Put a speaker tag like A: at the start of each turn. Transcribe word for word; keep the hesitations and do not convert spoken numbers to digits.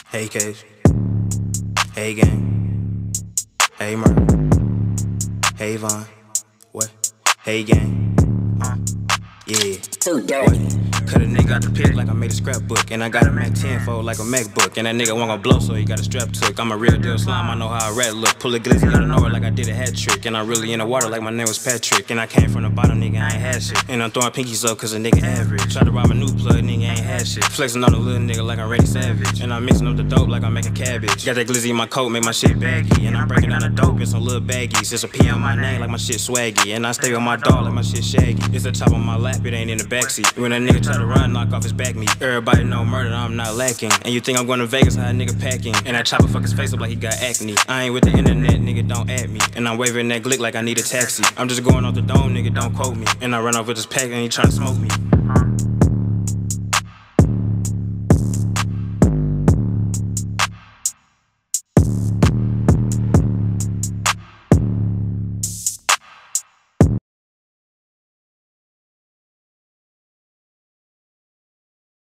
A: Hey Cage, hey Gang, hey Murph, hey Von, what? Hey Gang, uh, yeah.
B: Too dirty.
A: Cut a nigga out the pit like I made a scrapbook, and I got a Mac ten fold like a MacBook, and that nigga won't gon' blow, so he got a strap took. I'm a real deal slime, I know how a rat look. Pull a glizzy out of nowhere like I did a hat trick, and I'm really in the water like my name was Patrick, and I came from the bottom, nigga, I ain't had shit, and I'm throwing pinkies up cause a nigga average. Try to rob a new plug, nigga ain't had shit. Flexing on a little nigga like I'm Randy Savage, and I'm mixing up the dope like I'm making cabbage. Got that glizzy in my coat, make my shit baggy, and I'm breaking down the dope in some little baggies. It's a P on my name like my shit swaggy, and I stay with my dog like my shit shaggy. It's the top on my lap, it ain't in the backseat. When that nigga try to run, knock off his back me. Everybody know murder, I'm not lacking. And you think I'm going to Vegas, how a nigga packing, and I chopper fuck his face up like he got acne. I ain't with the internet, nigga, don't at me. And I'm waving that glick like I need a taxi. I'm just going off the dome, nigga, don't quote me. And I run off with this pack and he tryna smoke me.